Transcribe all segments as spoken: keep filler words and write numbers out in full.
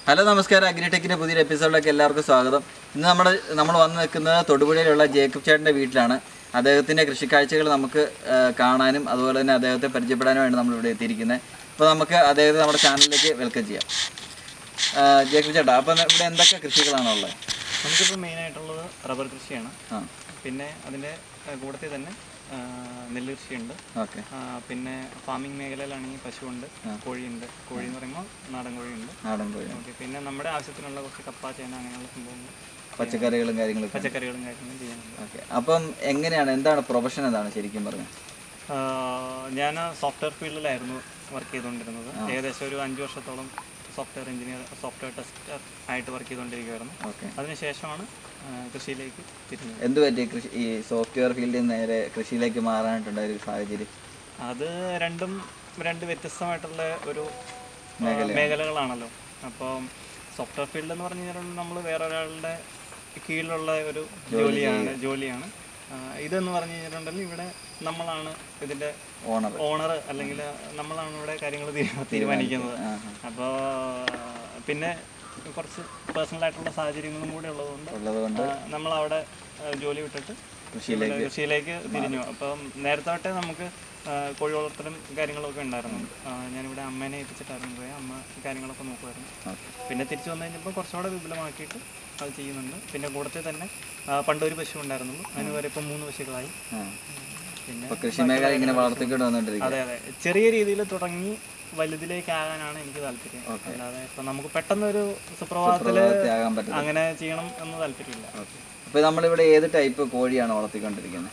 Hello നമസ്കാരം, അഗ്രിടെക്കിൻ്റെ പുതിയൊരു എപ്പിസോഡിലേക്ക് എല്ലാവർക്കും സ്വാഗതം. ഇന്ന് നമ്മൾ നമ്മൾ വന്ന് നിൽക്കുന്നത് തൊടുപുഴയിലുള്ള ജേക്കബ് ചേട്ടൻ്റെ വീട്ടിലാണ്. അദ്ദേഹത്തിൻ്റെ കൃഷിക്കാഴ്ചകൾ നമുക്ക് കാണാനും അതുപോലെ തന്നെ അദ്ദേഹത്തെ പരിചയപ്പെടാനുമാണ് നമ്മളിവിടെ എത്തിയിരിക്കുന്നത്. അപ്പോൾ നമുക്ക് അദ്ദേഹത്തെ നമ്മുടെ ചാനലിലേക്ക് വെൽക്കം ചെയ്യാം. ജേക്കബ് ചേട്ടാ, അപ്പം ഇവിടെ എന്തൊക്കെ കൃഷികളാണോ ഉള്ളത്? നമുക്കിപ്പോൾ മെയിനായിട്ടുള്ളത് റബ്ബർ കൃഷിയാണ്. പിന്നെ അതിൻ്റെ കൂട്ടത്തിൽ തന്നെ നെല്ല് കൃഷിയുണ്ട്. ഓക്കെ. പിന്നെ ഫാമിംഗ് മേഖലയിലാണെങ്കിൽ പശുവുണ്ട്, കോഴിയുണ്ട്. കോഴി എന്ന് പറയുമ്പോൾ നാടൻ കോഴിയുണ്ട്. നാടൻ കോഴി. ഓക്കെ. പിന്നെ നമ്മുടെ ആവശ്യത്തിനുള്ള കുറച്ച് കപ്പ, ചേന അങ്ങനെയുള്ള സംഭവങ്ങൾ, പച്ചക്കറികളും കാര്യങ്ങളും പച്ചക്കറികളും കാര്യങ്ങളും ചെയ്യാനുണ്ട്. ഓക്കെ. അപ്പം എങ്ങനെയാണ്, എന്താണ് പ്രൊഫഷൻ, എന്താണ് ശരിക്കും പറഞ്ഞത്? ഞാൻ സോഫ്റ്റ്വെയർ ഫീൽഡിലായിരുന്നു വർക്ക് ചെയ്തുകൊണ്ടിരുന്നത്. ഏകദേശം ഒരു അഞ്ച് വർഷത്തോളം സോഫ്റ്റ്വെയർ എഞ്ചിനീയർ, സോഫ്റ്റ്വെയർ ടെസ്റ്റർ ആയിട്ട് വർക്ക് ചെയ്തുകൊണ്ടിരിക്കുകയായിരുന്നു. ഓക്കെ. അതിനുശേഷമാണ് കൃഷിയിലേക്ക് തിരിഞ്ഞത്. എന്ത് പറ്റി കൃഷി ഈ സോഫ്റ്റ്വെയർ ഫീൽഡിൽ നേരെ കൃഷിയിലേക്ക് മാറാനായിട്ടുണ്ടായ ഒരു സാഹചര്യം? അത് രണ്ടും രണ്ട് വ്യത്യസ്തമായിട്ടുള്ള ഒരു മേഖലകളാണല്ലോ. അപ്പം സോഫ്റ്റ്വെയർ ഫീൽഡ് എന്ന് പറഞ്ഞു കഴിഞ്ഞാൽ നമ്മൾ വേറെ ഒരാളുടെ കീഴിലുള്ള ഒരു ജോലിയാണ് ജോലിയാണ് ഇതെന്ന് പറഞ്ഞു കഴിഞ്ഞിട്ടുണ്ടെങ്കിൽ ഇവിടെ നമ്മളാണ് ഇതിൻ്റെ ഓണർ ഓണർ അല്ലെങ്കിൽ നമ്മളാണ് ഇവിടെ കാര്യങ്ങൾ തീരുമാനിക്കുന്നത്. അപ്പോൾ പിന്നെ കുറച്ച് പേഴ്സണലായിട്ടുള്ള സാഹചര്യങ്ങളും കൂടെ ഉള്ളതുകൊണ്ട് നമ്മളവിടെ ജോലി വിട്ടിട്ട് കൃഷിയിലേക്ക് തിരിഞ്ഞു. അപ്പം നേരത്തെ തൊട്ടേ നമുക്ക് കോഴി വളർത്തലും കാര്യങ്ങളൊക്കെ ഉണ്ടായിരുന്നു. ഞാനിവിടെ അമ്മേനെ ഏൽപ്പിച്ചിട്ടായിരുന്നു പോയത്. അമ്മ കാര്യങ്ങളൊക്കെ നോക്കുമായിരുന്നു. പിന്നെ തിരിച്ചു വന്നു കഴിഞ്ഞപ്പോൾ കുറച്ചുകൂടെ വിപുലമാക്കിയിട്ട് അത് ചെയ്യുന്നുണ്ട്. പിന്നെ കൂടത്തിൽ തന്നെ പണ്ടൊരു പശു ഉണ്ടായിരുന്നുള്ളൂ, അതിന് വരെ ഇപ്പം മൂന്ന് പശുക്കളായി. പിന്നെ കൃഷി മേഖല ഇങ്ങനെ വളർത്തിക്കൊണ്ട് വന്നിട്ടിരിക്കും. അതെ അതെ ചെറിയ രീതിയിൽ തുടങ്ങി വലുതിലേക്കാകാനാണ് എനിക്ക് താല്പര്യം. അല്ലാതെ ഇപ്പം നമുക്ക് പെട്ടെന്നൊരു സുപ്രഭാതത്തില് അങ്ങനെ ചെയ്യണം എന്ന് താല്പര്യമില്ല. അപ്പോൾ നമ്മളിവിടെ ഏത് ടൈപ്പ് കോഴിയാണ് വളർത്തിക്കൊണ്ടിരിക്കുന്നത്?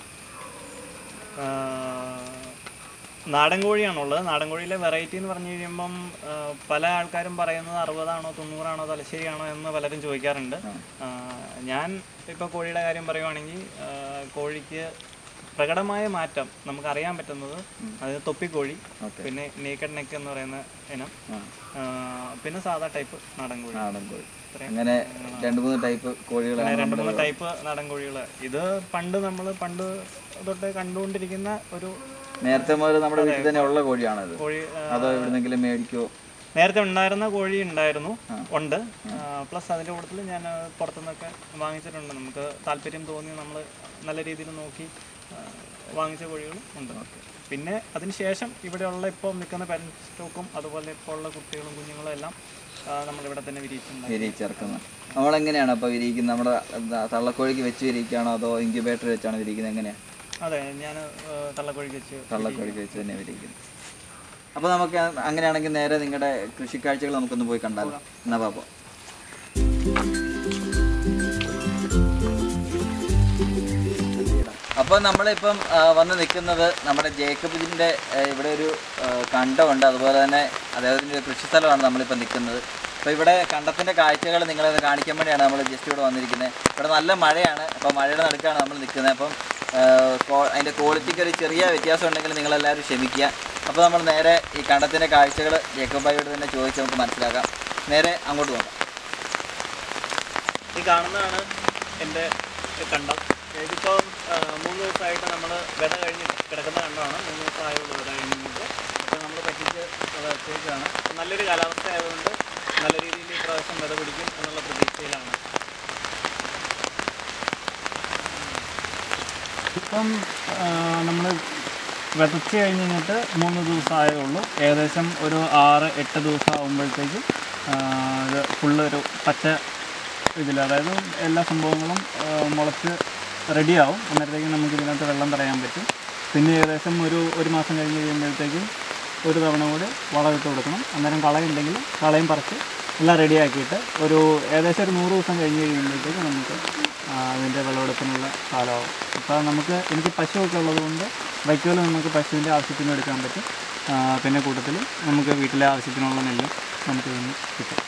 നാടൻ കോഴിയാണുള്ളത്. നാടൻ കോഴിയിലെ വെറൈറ്റി എന്ന് പറഞ്ഞു കഴിയുമ്പം പല ആൾക്കാരും പറയുന്നത് അറുപതാണോ തൊണ്ണൂറാണോ തലശ്ശേരിയാണോ എന്ന് പലരും ചോദിക്കാറുണ്ട്. ഞാൻ ഇപ്പോൾ കോഴിയുടെ കാര്യം പറയുവാണെങ്കിൽ കോഴിക്ക് പ്രകടമായ മാറ്റം നമുക്കറിയാൻ പറ്റുന്നത് അത് തൊപ്പിക്കോഴി, പിന്നെ നേക്കഡ് നെക്ക് എന്ന് പറയുന്ന ഇനം, പിന്നെ സാധാ ടൈപ്പ് നാടൻ കോഴി. നാടൻ കോഴി അങ്ങനെ രണ്ട് മൂന്ന് ടൈപ്പ് കോഴികൾ രണ്ട് മൂന്ന് ടൈപ്പ് നാടൻ കോഴികൾ. ഇത് പണ്ട് നമ്മൾ പണ്ട് തൊട്ട് കണ്ടുകൊണ്ടിരിക്കുന്ന ഒരു നേരത്തെ മുതൽ നമ്മുടെ വീട്ടിൽ തന്നെ ഉള്ള കോഴിയാണ് കോഴി. അതോ എവിടെന്നെങ്കിലും മേടിക്കോ? നേരത്തെ ഉണ്ടായിരുന്ന കോഴി ഉണ്ടായിരുന്നു, ഉണ്ട്. പ്ലസ് അതിൻ്റെ കൂട്ടത്തിൽ ഞാൻ പുറത്തുനിന്നൊക്കെ വാങ്ങിച്ചിട്ടുണ്ട്. നമുക്ക് താല്പര്യം തോന്നി നമ്മൾ നല്ല രീതിയിൽ നോക്കി വാങ്ങിച്ച കോഴികളും ഉണ്ട്. പിന്നെ അതിനുശേഷം ഇവിടെയുള്ള ഇപ്പോൾ നിൽക്കുന്ന പാരന്റ് സ്റ്റോക്കും അതുപോലെ ഇപ്പോൾ ഉള്ള കുട്ടികളും കുഞ്ഞുങ്ങളും എല്ലാം നമ്മളിവിടെ തന്നെ വിരിയിച്ചിട്ടുണ്ട്. വിരിയിച്ചിറക്കുന്നത് നമ്മളെങ്ങനെയാണ് അപ്പോൾ വിരിയിക്കുന്നത്? നമ്മുടെ തള്ളക്കോഴിക്ക് വെച്ച് വിരിയിക്കുകയാണോ അതോ ഇൻക്യുബേറ്റർ വെച്ചാണ് വിരിക്കുന്നത്? എങ്ങനെയാണ്? അതെ, ഞാൻ തള്ളക്കോഴിക്ക് വെച്ച് തള്ളക്കോഴിക്ക് വെച്ച് തന്നെ വിരിയിക്കുന്നത്. അപ്പോൾ നമുക്ക് അങ്ങനെയാണെങ്കിൽ നേരെ നിങ്ങളുടെ കൃഷിക്കാഴ്ചകൾ നമുക്കൊന്ന് പോയി കണ്ടാലോ? എന്നാ പാപ്പോ. അപ്പോൾ നമ്മളിപ്പം വന്ന് നിൽക്കുന്നത് നമ്മുടെ ജേക്കബിൻ്റെ ഇവിടെ ഒരു കണ്ടമുണ്ട്, അതുപോലെ തന്നെ അദ്ദേഹത്തിൻ്റെ കൃഷി സ്ഥലമാണ് നമ്മളിപ്പോൾ നിൽക്കുന്നത്. അപ്പോൾ ഇവിടെ കണ്ടത്തിൻ്റെ കാഴ്ചകൾ നിങ്ങളെ കാണിക്കാൻ വേണ്ടിയാണ് നമ്മൾ ജസ്റ്റ് ഇവിടെ വന്നിരിക്കുന്നത്. ഇവിടെ നല്ല മഴയാണ്, അപ്പോൾ മഴയുടെ നടുക്കാണ് നമ്മൾ നിൽക്കുന്നത്. അപ്പം അതിൻ്റെ ക്വാളിറ്റിക്ക് ഒരു ചെറിയ വ്യത്യാസം ഉണ്ടെങ്കിൽ നിങ്ങളെല്ലാവരും ക്ഷമിക്കുക. അപ്പോൾ നമ്മൾ നേരെ ഈ കണ്ടത്തിൻ്റെ കാഴ്ചകൾ ജേക്കബ് ഭായിയോട് തന്നെ ചോദിച്ച് നമുക്ക് മനസ്സിലാക്കാം. നേരെ അങ്ങോട്ട് പോകാം. ഈ കാണുന്നതാണ് എൻ്റെ കണ്ടം. ഇതിപ്പോൾ മൂന്ന് ദിവസമായിട്ട് നമ്മൾ വിത കഴിഞ്ഞ് കിടക്കുന്ന കണ്ടമാണ്. മൂന്ന് ദിവസമായുള്ളൂ വിത കഴിഞ്ഞിട്ട്. അപ്പോൾ നമ്മൾ പറ്റിച്ച് വെച്ചേക്കാണ്. നല്ലൊരു കാലാവസ്ഥ ആയതുകൊണ്ട് നല്ല രീതിയിൽ ഈ പ്രാവശ്യം വിത പിടിക്കും എന്നുള്ള പ്രതീക്ഷയിലാണ്. ഇപ്പം നമ്മൾ വിതച്ച് കഴിഞ്ഞ് കഴിഞ്ഞിട്ട് മൂന്ന് ദിവസമായേ ഉള്ളൂ. ഏകദേശം ഒരു ആറ് എട്ട് ദിവസം ആകുമ്പോഴത്തേക്കും ഇത് ഫുള്ള് ഒരു പച്ച ഇതിൽ, അതായത് എല്ലാ സംഭവങ്ങളും മുളച്ച് റെഡിയാവും. അന്നേരത്തേക്കും നമുക്ക് ഇതിനകത്ത് വെള്ളം തടയാൻ പറ്റും. പിന്നെ ഏകദേശം ഒരു ഒരു മാസം കഴിഞ്ഞ് കഴിയുമ്പോഴത്തേക്കും ഒരു തവണ കൂടി വളമിട്ട് കൊടുക്കണം. അന്നേരം കളയുണ്ടെങ്കിൽ കളയും പറിച്ച് എല്ലാം റെഡിയാക്കിയിട്ട് ഒരു ഏകദേശം ഒരു നൂറ് ദിവസം കഴിഞ്ഞ് കഴിയുമ്പോഴത്തേക്കും നമുക്ക് അതിൻ്റെ വിളവെടുപ്പിനുള്ള കാലമാവും. അപ്പോൾ നമുക്ക് എനിക്ക് പശുവൊക്കെ ഉള്ളതുകൊണ്ട് ബൈക്കുകൾ നമുക്ക് പശുവിൻ്റെ ആവശ്യത്തിന് എടുക്കാൻ പറ്റും. പിന്നെ കൂട്ടത്തിൽ നമുക്ക് വീട്ടിലെ ആവശ്യത്തിനുള്ള നെല്ലും നമുക്ക് ഇതിന് കിട്ടും.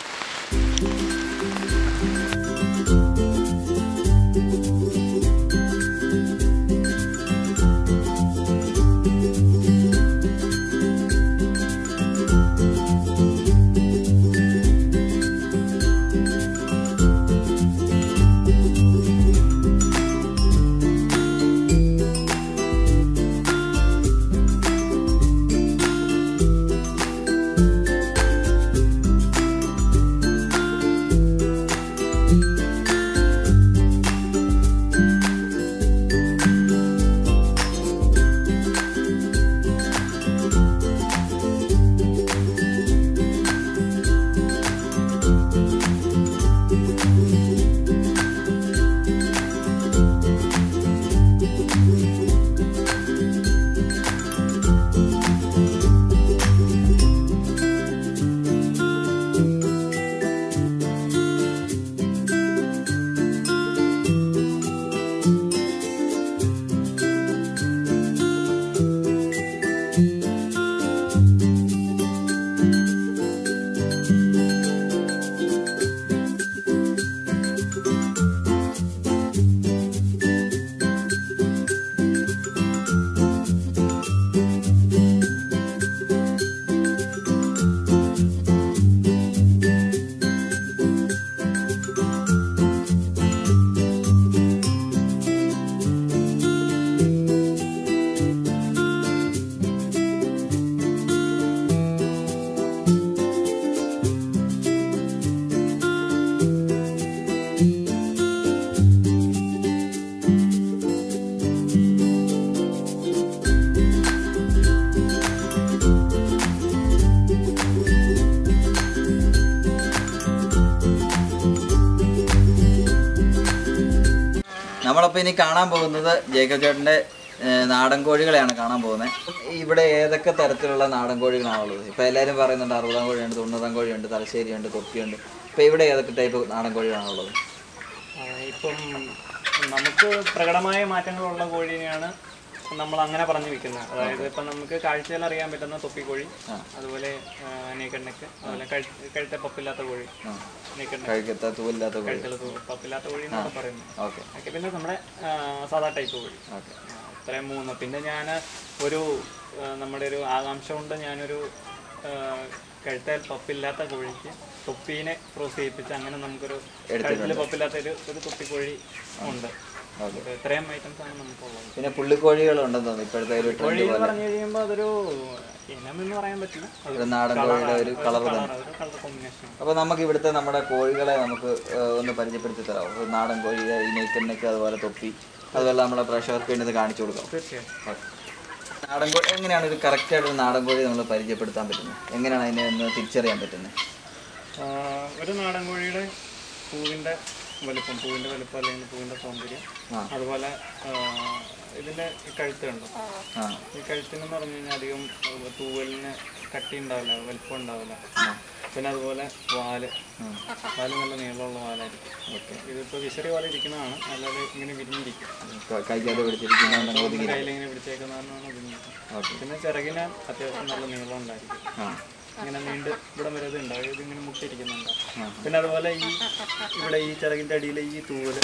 നമ്മളപ്പോൾ ഇനി കാണാൻ പോകുന്നത് ജേക്കബ് ചേട്ടൻ്റെ നാടൻ കോഴികളെയാണ് കാണാൻ പോകുന്നത്. ഇവിടെ ഏതൊക്കെ തരത്തിലുള്ള നാടൻ കോഴികളാണുള്ളത്? ഇപ്പോൾ എല്ലാവരും പറയുന്നുണ്ട് അറുപതാം കോഴിയുണ്ട്, തൊണ്ണൂറാം കോഴിയുണ്ട്, തലശ്ശേരിയുണ്ട്, തൊപ്പിയുണ്ട്. ഇപ്പോൾ ഇവിടെ ഏതൊക്കെ ടൈപ്പ് നാടൻ കോഴികളാണുള്ളത്? ഇപ്പം നമുക്ക് പ്രകടമായ മാറ്റങ്ങളുള്ള കോഴിനെയാണ് നമ്മൾ അങ്ങനെ പറഞ്ഞു വെക്കുന്നത്. അതായത് ഇപ്പം നമുക്ക് കാഴ്ചയിൽ അറിയാൻ പറ്റുന്ന തൊപ്പിക്കോഴി, അതുപോലെ നീക്കണ്ണക്ക്, അതുപോലെ കഴുത്ത പപ്പില്ലാത്ത കോഴി, കഴുത്ത തൂവില്ലാത്ത കോഴി, പപ്പില്ലാത്ത കോഴി എന്നാണ് പറയുന്നത്. ഓക്കെ, പിന്നെ നമ്മുടെ സാധാ ടൈപ്പ് കോഴി. ഇത്രയും മൂന്ന്. പിന്നെ ഞാൻ ഒരു നമ്മുടെ ഒരു ആകാംക്ഷ കൊണ്ട് ഞാനൊരു കഴുത്തൽ പപ്പില്ലാത്ത കോഴിക്ക് തൊപ്പീനെ ക്രോസ് ചെയ്യിപ്പിച്ച് അങ്ങനെ നമുക്കൊരു കഴുത്തിൽ പപ്പില്ലാത്ത ഒരു ഒരു തൊപ്പിക്കോഴി ഉണ്ട്. ഇത്രയും ഐറ്റംസ് ആണ് നമുക്കുള്ളത്. പിന്നെ പുള്ളിക്കോഴികളുണ്ടെന്ന് തോന്നുന്നു ഇപ്പോഴത്തെ ഒരു കോഴി എന്ന് പറഞ്ഞു കഴിയുമ്പോൾ അതൊരു ഇനമെന്ന് പറയാൻ പറ്റില്ല, നാടൻ കോഴിയുടെ ഒരു കളർ തന്നെ. Colour combination. അപ്പോൾ നമുക്ക് ഇവിടുത്തെ നമ്മുടെ കോഴികളെ നമുക്ക് ഒന്ന് പരിചയപ്പെടുത്തി തരാമോ? നാടൻ കോഴി, ഈ നെയ്ക്കണ്ണയ്ക്ക്, അതുപോലെ തൊപ്പി, അതുപോലെ നമ്മളെ പ്രേക്ഷകർക്ക് വേണ്ടി കാണിച്ചു കൊടുക്കാം. തീർച്ചയായും. നാടൻ കോഴി എങ്ങനെയാണ് ഒരു കറക്റ്റായിട്ട് നാടൻ കോഴി നമ്മൾ പരിചയപ്പെടുത്താൻ പറ്റുന്നത്? എങ്ങനെയാണ് അതിനെ ഒന്ന് തിരിച്ചറിയാൻ പറ്റുന്നത്? ഒരു നാടൻ കോഴിയുടെ പൂവിൻ്റെ വലുപ്പം, പൂവിൻ്റെ വലുപ്പം അല്ലെങ്കിൽ പൂവിൻ്റെ സൗന്ദര്യം, അതുപോലെ ഇതിൻ്റെ കഴുത്തുണ്ട്. ഈ കഴുത്തിനെന്ന് പറഞ്ഞു കഴിഞ്ഞാൽ അധികം തൂവലിന് കട്ടി ഉണ്ടാവില്ല, വലുപ്പം ഉണ്ടാവില്ല. പിന്നെ അതുപോലെ വാല്, വാല് നല്ല നീളമുള്ള വാലായിരിക്കും. ഓക്കെ, ഇതിപ്പോൾ വിശറി പോലെ ഇരിക്കുന്നതാണ്, അല്ലാതെ ഇങ്ങനെ വിരിഞ്ഞിരിക്കും, കൈകാതെ പിടിച്ചിരിക്കുന്ന കയ്യിലിങ്ങനെ പിടിച്ചേക്കുന്നതാണ് വിരിഞ്ഞിരിക്കും. പിന്നെ ചിറകിന് അത്യാവശ്യം നല്ല നീളം ഉണ്ടായിരിക്കും, ഇങ്ങനെ നീണ്ട് ഇവിടെ വരെ ഇത് ഉണ്ടാവും, ഇതിങ്ങനെ മുട്ടിരിക്കുന്നുണ്ട്. പിന്നെ അതുപോലെ ഈ ഇവിടെ ഈ ചിറകിൻ്റെ അടിയിലെ ഈ തൂവല്,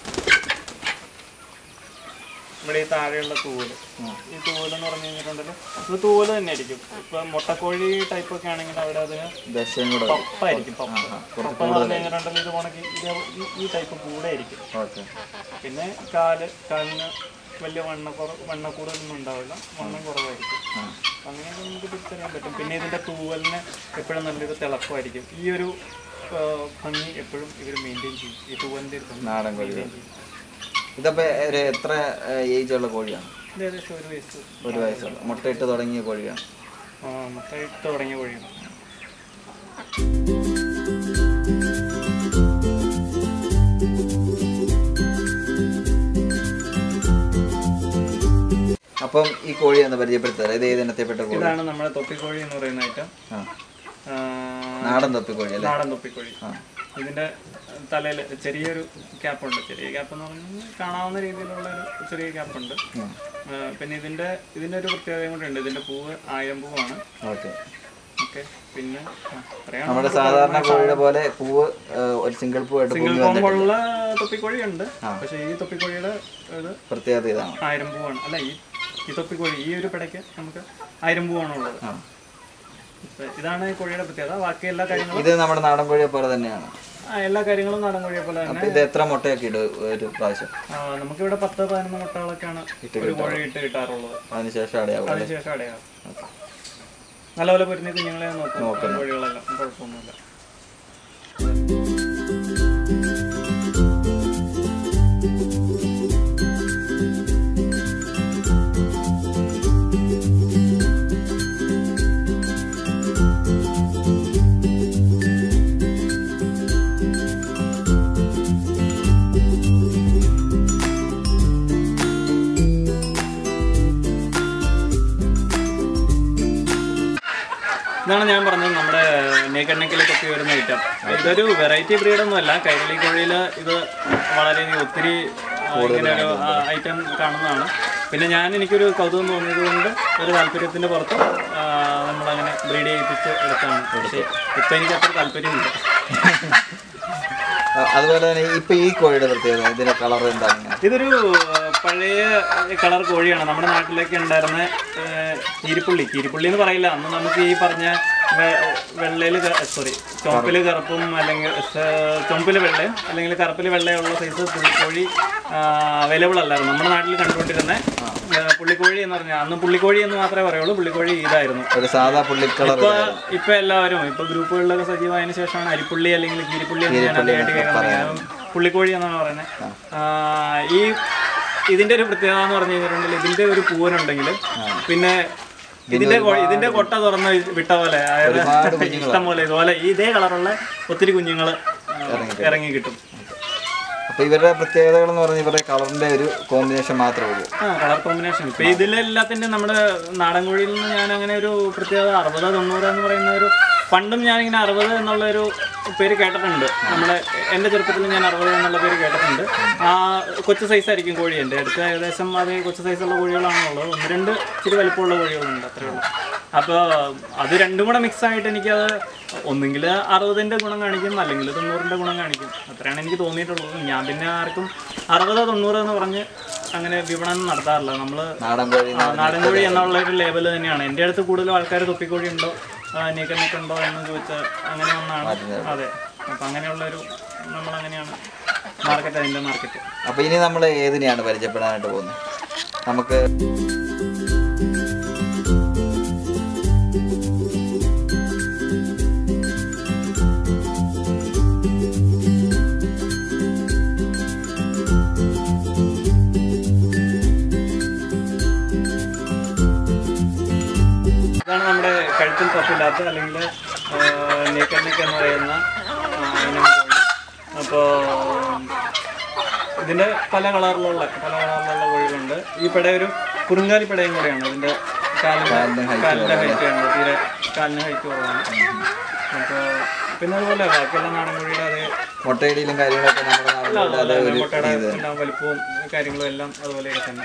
ഇവിടെ ഈ താഴെയുള്ള തൂവല്, ഈ തൂവലെന്ന് പറഞ്ഞു കഴിഞ്ഞിട്ടുണ്ടല്ലോ ഇത് തൂവല് തന്നെ ആയിരിക്കും. ഇപ്പം മുട്ടക്കോഴി ടൈപ്പ് ഒക്കെ ആണെങ്കിൽ അവിടെ അതിന് പപ്പായിരിക്കും. പപ്പ പപ്പ എന്ന് പറഞ്ഞു കഴിഞ്ഞിട്ടുണ്ടല്ലോ ഇത് ഉണക്കി ഈ ടൈപ്പ് കൂടെ ആയിരിക്കും. പിന്നെ കാല്, കാലിന് വലിയ വണ്ണക്കുറ വണ്ണക്കൂടലൊന്നും ഉണ്ടാവില്ല, വണ്ണം കുറവായിരിക്കും. അങ്ങനെയൊക്കെ നമുക്ക് തിരിച്ചറിയാൻ പറ്റും. പിന്നെ ഇതിൻ്റെ തൂവലിന് എപ്പോഴും നല്ലൊരു തിളക്കമായിരിക്കും. ഈ ഒരു ഭംഗി എപ്പോഴും ഇവർ മെയിൻറ്റെയിൻ ചെയ്യും, ഈ തൂവലിൻ്റെ ഒരു നാടൻ കോഴി. ഇതപ്പോൾ ഒരു എത്ര ഏജ് ഉള്ള കോഴിയാണ്? ഏകദേശം ഒരു വയസ്സ് ഒരു വയസ്സുള്ള മുട്ടയിട്ട് തുടങ്ങിയ കോഴിയാണ്. ആ, മുട്ടയിട്ട് തുടങ്ങിയ കോഴിയാണ്. അപ്പം ഈ കോഴി എന്ന് പരിചയപ്പെടുത്താറ്, ഇത് ഏത് ഇനത്തിൽപ്പെട്ട കോഴി? ഇതാണ് നമ്മുടെ തൊപ്പിക്കോഴി എന്ന് പറയുന്ന ഐറ്റം. നാടൻ തൊപ്പിക്കോഴി അല്ലേ? നാടൻ തൊപ്പിക്കോഴി. ഇതിന്റെ തലയിൽ ചെറിയൊരു ക്യാപ്പുണ്ട്. ചെറിയ ക്യാപ്പ് എന്ന് പറഞ്ഞാൽ കാണാവുന്ന രീതിയിലുള്ള ഒരു ചെറിയ ക്യാപ്പുണ്ട്. പിന്നെ ഇതിന്റെ ഇതിന്റെ ഒരു പ്രത്യേകതയും കൂടെ ഉണ്ട്. ഇതിന്റെ പൂവ് ആയിരം പൂവാണ്. ഓക്കെ, പിന്നെ നമ്മുടെ സാധാരണ കോഴിയുടെ പോലെ പൂവ് ഒരു സിംഗിൾ പൂ സിംഗിൾ കോമ്പുള്ള തൊപ്പിക്കോഴി ഉണ്ട്. പക്ഷെ ഈ തൊപ്പിക്കോഴിയുടെ ഇത് പ്രത്യേകത ഇതാണ്, ആയിരം പൂവാണ്. അല്ല, ഈ ഈ തൊപ്പിക്കോഴി ഈ ഒരു പിടയ്ക്ക് നമുക്ക് ആയിരം പൂവാണ് ഉള്ളത്. ഇതാണ് ഈ കോഴിയുടെ പ്രത്യേകത. ബാക്കി എല്ലാ കാര്യങ്ങളും ഇത് നമ്മുടെ നാടൻ കോഴിയെ പോലെ തന്നെയാണ്. എല്ലാ കാര്യങ്ങളും നാടൻ കോഴിയെ പോലെ തന്നെ. ഇത് എത്ര മുട്ടയൊക്കെ ഇടും ഒരു പ്രാവശ്യം? നമുക്കിവിടെ പത്ത് പതിനൊന്ന് മുട്ടകളൊക്കെയാണ് ഒരു കോഴി ഇട്ട് കിട്ടാറുള്ളത്. അതിനുശേഷം അടയാവും. അതിനുശേഷം അടയാവും. നല്ലപോലെ പൊരുന്ന കുഞ്ഞുങ്ങളെ നോക്കും കോഴികളെല്ലാം, കുഴപ്പമൊന്നുമില്ല. ഇതാണ് ഞാൻ പറഞ്ഞത് നമ്മുടെ നെയ്ക്കണ്ണക്കിൽ കൊത്തി വരുന്ന ഐറ്റം. ഇതൊരു വെറൈറ്റി ബ്രീഡൊന്നും അല്ല. കൈരളി കോഴിയിൽ ഇത് വളരെ ഒത്തിരി ഇങ്ങനെ ഒരു ഐറ്റം കാണുന്നതാണ്. പിന്നെ ഞാൻ എനിക്കൊരു കൗതുകം തോന്നിയത് കൊണ്ട് ഒരു താല്പര്യത്തിൻ്റെ പുറത്ത് നമ്മളങ്ങനെ ബ്രീഡ് ചെയ്യിപ്പിച്ച് എടുത്താണ്. പക്ഷേ ഇപ്പം എനിക്ക് അത്ര താല്പര്യമില്ല. അതുപോലെ തന്നെ ഇപ്പം ഈ കോഴിയുടെ പ്രത്യേകത, ഇതിൻ്റെ കളർ എന്താണ്? ഇതൊരു പഴയ കളർ കോഴിയാണ്. നമ്മുടെ നാട്ടിലേക്ക് ഉണ്ടായിരുന്ന കീരിപ്പുള്ളി, കീരിപ്പുള്ളി എന്ന് പറയില്ല, അന്ന് നമുക്ക് ഈ പറഞ്ഞ വെള്ളയിൽ സോറി ചുവപ്പിൽ കറുപ്പും അല്ലെങ്കിൽ ചുവപ്പിൽ വെള്ളയും അല്ലെങ്കിൽ കറുപ്പിൽ വെള്ളയുള്ള സൈസ് പുള്ളിക്കോഴി അവൈലബിൾ അല്ലായിരുന്നു നമ്മുടെ നാട്ടിൽ കണ്ടുകൊണ്ടിരുന്ന പുള്ളിക്കോഴി എന്ന് പറഞ്ഞാൽ. അന്ന് പുള്ളിക്കോഴി എന്ന് മാത്രമേ പറയുള്ളൂ, പുള്ളിക്കോഴി ഇതായിരുന്നു. ഒരു സാധാ പുള്ളിക്കളർ. ഇപ്പൊ ഇപ്പൊ എല്ലാവരും ഇപ്പൊ ഗ്രൂപ്പുകളിലൊക്കെ സജീവമായതിനു ശേഷമാണ് അരിപ്പുള്ളി അല്ലെങ്കിൽ കീരിപ്പുള്ളി എന്ന് ഞാൻ ആദ്യമായിട്ട് കേൾക്കുന്നത്. പുള്ളിക്കോഴി എന്നാണ് പറയുന്നത്. ഈ ഇതിന്റെ ഒരു പ്രത്യേകത എന്ന് പറഞ്ഞു കഴിഞ്ഞിട്ടുണ്ടെങ്കിൽ ഇതിന്റെ ഒരു പൂവനുണ്ടെങ്കിൽ പിന്നെ ഇതിന്റെ ഇതിന്റെ കൊട്ട തുറന്ന് വിട്ട പോലെ ഇഷ്ടം പോലെ ഇതുപോലെ ഇതേ കളറുള്ള ഒത്തിരി കുഞ്ഞുങ്ങൾ ഇറങ്ങി കിട്ടും. അപ്പോൾ ഇവരുടെ പ്രത്യേകതകൾ എന്ന് പറഞ്ഞാൽ ഇവരുടെ കളറിന്റെ ഒരു കോമ്പിനേഷൻ മാത്രമേ ഉള്ളൂ. ആ കളർ കോമ്പിനേഷൻ. ഇപ്പോൾ ഇതിലെല്ലാത്തിൻ്റെ നമ്മുടെ നാടൻ കോഴിയിൽ നിന്ന് ഞാൻ അങ്ങനെ ഒരു പ്രത്യേകത അറുപത് തൊണ്ണൂറ് എന്ന് പറയുന്ന ഒരു പണ്ടും ഞാനിങ്ങനെ അറുപത് എന്നുള്ളൊരു പേര് കേട്ടിട്ടുണ്ട്. നമ്മുടെ എൻ്റെ ചെറുപ്പത്തിൽ ഞാൻ അറുപത് എന്നുള്ള പേര് കേട്ടിട്ടുണ്ട്. ആ കൊച്ചു സൈസായിരിക്കും കോഴി. എൻ്റെ അടുത്ത് ഏകദേശം അത് കൊച്ചു സൈസുള്ള കോഴികളാണുള്ളത്. ഒന്ന് രണ്ട് ഇച്ചിരി വലിപ്പമുള്ള കോഴികളുണ്ട്, അത്രയേ ഉള്ളൂ. അപ്പോൾ അത് രണ്ടും കൂടെ മിക്സായിട്ട് എനിക്കത് ഒന്നുകിൽ അറുപതിൻ്റെ ഗുണം കാണിക്കും, അല്ലെങ്കിൽ തൊണ്ണൂറിൻ്റെ ഗുണം കാണിക്കും. അത്രയാണ് എനിക്ക് തോന്നിയിട്ടുള്ളത്. ഞാൻ പിന്നെ ആർക്കും അറുപത് തൊണ്ണൂറ് എന്ന് പറഞ്ഞ് അങ്ങനെ വിപണനം നടത്താറില്ല. നമ്മൾ നാടൻ കോഴി എന്നുള്ള ഒരു ലേബൽ തന്നെയാണ്. എൻ്റെ അടുത്ത് കൂടുതലും ആൾക്കാർ തൊപ്പിക്കോഴി ഉണ്ടോ നീക്കനൊക്കെ ഉണ്ടോ എന്ന് ചോദിച്ചാൽ അങ്ങനെ ഒന്നാണ്. അതെ, അപ്പം അങ്ങനെയുള്ളൊരു നമ്മളങ്ങനെയാണ് മാർക്കറ്റ്, അതിൻ്റെ മാർക്കറ്റ്. അപ്പോൾ ഇനി നമ്മൾ ഏതിനെയാണ് പരിചയപ്പെടാനായിട്ട് പോകുന്നത്? നമുക്ക് ഇതാണ് നമ്മുടെ കഴുത്തിൽ തൊപ്പില്ലാത്ത അല്ലെങ്കിൽ നീക്കന്നൊക്കെ എന്ന് പറയുന്ന ഇനം കോഴി. അപ്പോൾ ഇതിൻ്റെ പല കളറിലുള്ള പല കളറിലുള്ള കോഴികളുണ്ട്. ഈ പിട ഒരു കുറുങ്കാലി പിടയും കൂടെയാണ്. ഇതിൻ്റെ കാലിൻ്റെ കാലിൻ്റെ ഹൈറ്റ് ആണ്, തീരെ കാലിന് ഹൈറ്റ് കുറവാണ്. അപ്പോൾ പിന്നെ അതുപോലെ ബാക്കിയെല്ലാം നാടൻ കോഴിയുടെ അതേ മുട്ടയിടയിലും കാര്യങ്ങളൊക്കെ മുട്ടയുടെ എല്ലാം വലുപ്പവും കാര്യങ്ങളും എല്ലാം അതുപോലെയൊക്കെ തന്നെ.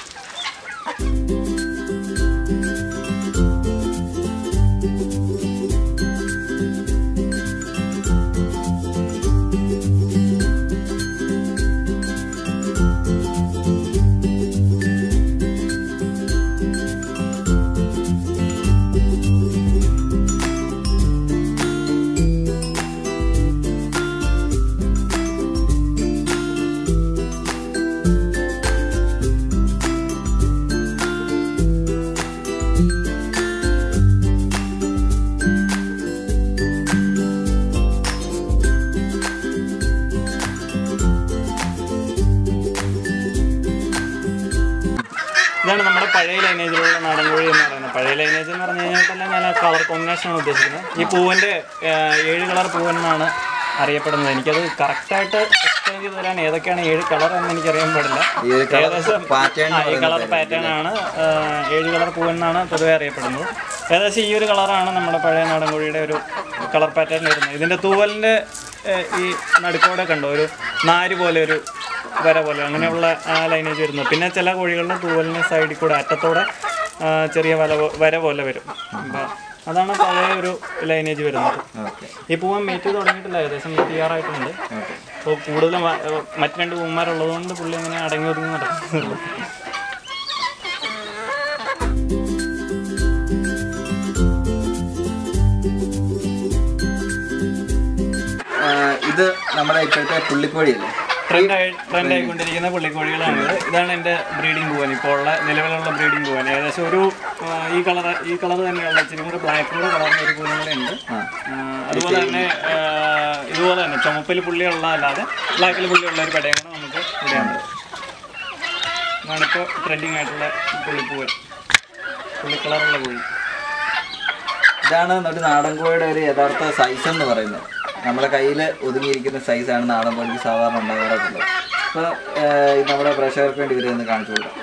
ഇതാണ് നമ്മുടെ പഴയ ലൈനേജിലുള്ള നാടൻ കോഴി എന്ന് പറയുന്നത്. പഴയ ലൈനേജ് എന്ന് പറഞ്ഞു കഴിഞ്ഞാൽ ഞാൻ കളർ കോമ്പിനേഷനാണ് ഉദ്ദേശിക്കുന്നത്. ഈ പൂവിൻ്റെ ഏഴ് കളർ പൂവെന്നാണ് അറിയപ്പെടുന്നത്. എനിക്കത് കറക്റ്റായിട്ട് എക്സ്പ്ലെയിൻ ചെയ്ത് തരാൻ ഏതൊക്കെയാണ് ഏഴ് കളർ എന്ന് എനിക്കറിയാൻ പാടില്ല. ഏകദേശം ഈ കളർ പാറ്റേൺ ആണ് ഏഴ് കളർ പൂവെന്നാണ് പൊതുവെ അറിയപ്പെടുന്നത്. ഏകദേശം ഈ ഒരു കളറാണ് നമ്മുടെ പഴയ നാടൻ കോഴിയുടെ ഒരു കളർ പാറ്റേൺ വരുന്നത്. ഇതിൻ്റെ തൂവലിൻ്റെ ഈ നടുക്കോടെ കണ്ടോ ഒരു നാര് പോലെ ഒരു വര പോലെ അങ്ങനെയുള്ള ലൈനേജ് വരുന്നത്. പിന്നെ ചില കോഴികളുടെ തൂവലിന് സൈഡിൽ കൂടെ അറ്റത്തോടെ ചെറിയ വല വര പോലെ വരും. അപ്പം അതാണ് പഴയ ഒരു ലൈനേജ് വരുന്നത്. ഈ പൂവൻ മീറ്റ് തുടങ്ങിയിട്ടില്ല, ഏകദേശം മീറ്റ് ചെയ്യാറായിട്ടുണ്ട്. അപ്പോൾ കൂടുതലും മറ്റു രണ്ട് പൂവന്മാരുള്ളതുകൊണ്ട് പുള്ളി അങ്ങനെ അടങ്ങി ഒതുങ്ങി നടക്കുന്നുള്ളൂ. ഇത് നമ്മുടെ ഇപ്പോഴത്തെ പുള്ളിക്കോഴിയല്ലേ? ട്രെൻഡായി ട്രെൻഡ് ആയിക്കൊണ്ടിരിക്കുന്ന പുള്ളിക്കോഴികളാണിത്. ഇതാണ് എൻ്റെ ബ്രീഡിംഗ് പൂവൻ, ഇപ്പോൾ ഉള്ള നിലവിലുള്ള ബ്രീഡിംഗ് പൂവൻ. ഏകദേശം ഒരു ഈ കളർ ഈ കളർ തന്നെയുള്ള ഇച്ചിരി കൂടെ ബ്ലാക്കിലൂടെ കളറിന് ഒരു പൂവൻ കൂടെ ഉണ്ട്. അതുപോലെ തന്നെ ഇതുപോലെ തന്നെ ചുമപ്പിൽ പുള്ളിയുള്ള അല്ലാതെ ബ്ലാക്കിൽ പുള്ളിയുള്ള ഒരു പെടയും കൂടെ നമുക്ക് ഇവിടെയുണ്ട്. ഇതാണിപ്പോൾ ട്രെൻഡിങ് ആയിട്ടുള്ള പുള്ളിപ്പൂവൻ, പുള്ളി കളറുള്ള കോഴി. ഇതാണ് ഒരു നാടൻ കോഴിയുടെ ഒരു യഥാർത്ഥ സൈസ് എന്ന് പറയുന്നത്. നമ്മുടെ കയ്യിൽ ഒതുങ്ങിയിരിക്കുന്ന സൈസാണ് നാടൻ കോഴിക്ക് സാധാരണ ഉണ്ടാകാറുള്ളത്. അപ്പോൾ നമ്മുടെ പ്രേക്ഷകർക്ക് വേണ്ടി ഇവരെ ഒന്ന് കാണിച്ചു കൊടുക്കാം.